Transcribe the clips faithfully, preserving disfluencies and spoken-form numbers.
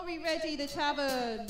we ready, the tavern?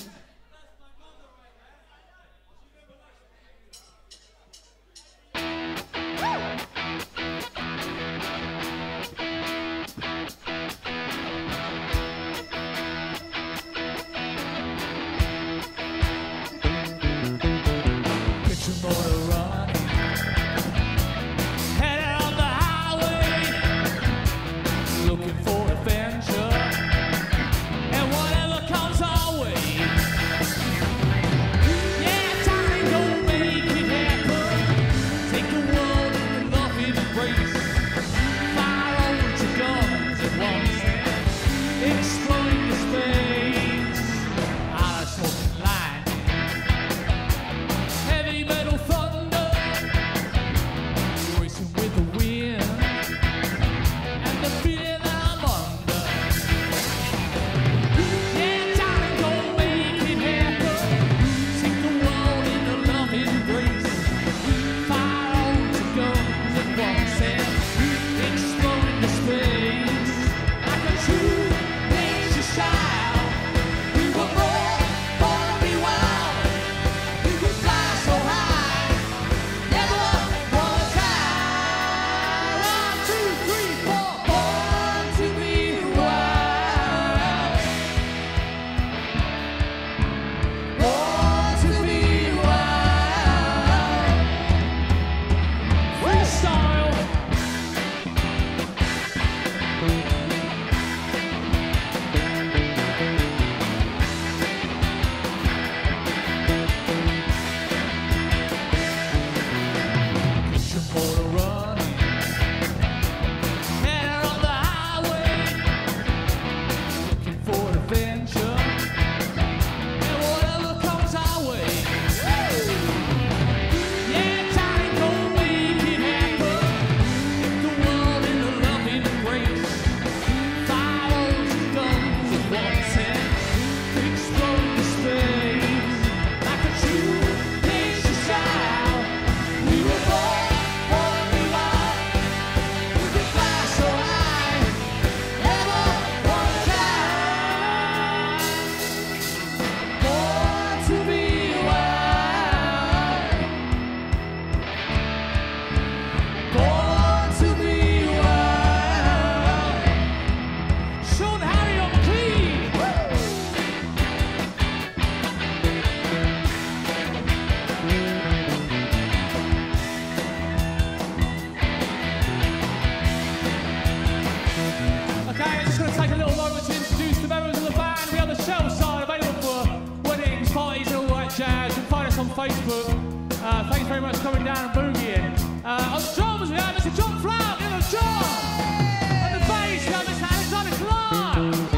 Facebook. Uh, thanks very much for coming down and boogieing. Uh, on the drums, we have Mister John Flout. Give him a John. On the bass, we have Mister Alexander Clark.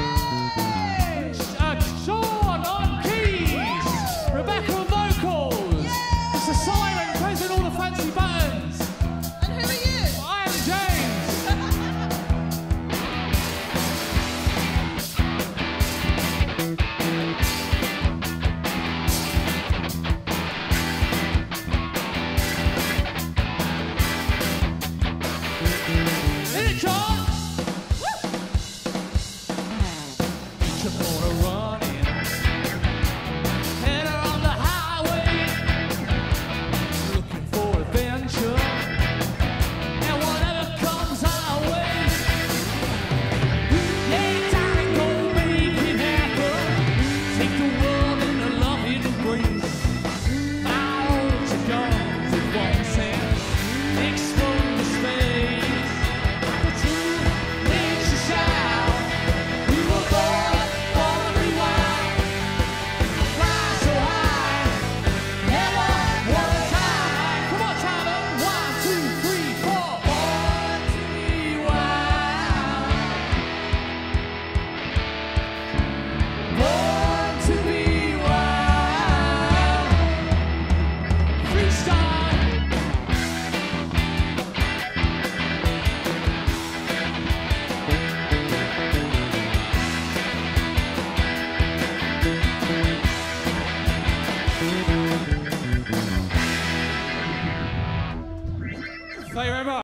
Uh, Sean on keys. Rebecca on vocals. Mister Simon pressing all the fancy buttons. And who are you? I am James. Hit it, John! Woo! Each of them wanna run.